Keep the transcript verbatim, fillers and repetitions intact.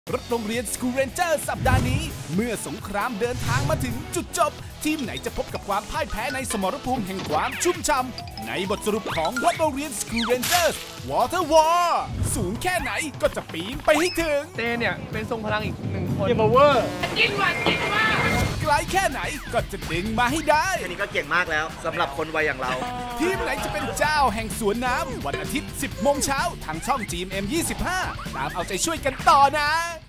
รถโรงเรียน School Ranger สัปดาห์นี้เมื่อสงครามเดินทางมาถึงจุดจบทีมไหนจะพบกับความพ่ายแพ้ในสมรภูมิแห่งความชุ่มช่ำในบทสรุปของวัดโรงเรียน School Rangers Water War สูงแค่ไหนก็จะปีนไปให้ถึงเต้เนี่ยเป็นทรงพลังอีกหนึ่งคนเกมเวอร์กินวันกินว่าไกลแค่ไหนก็จะดึงมาให้ได้แค่นี้ก็เก่งมากแล้วสำหรับคนวัยอย่างเราทีมไหนจะเป็นเจ้าแห่งสวนน้ำวันอาทิตย์ สิบโมงเช้าทางช่อง จี เอ็ม เอ็ม ยี่สิบห้าตามเอาใจช่วยกันต่อนะ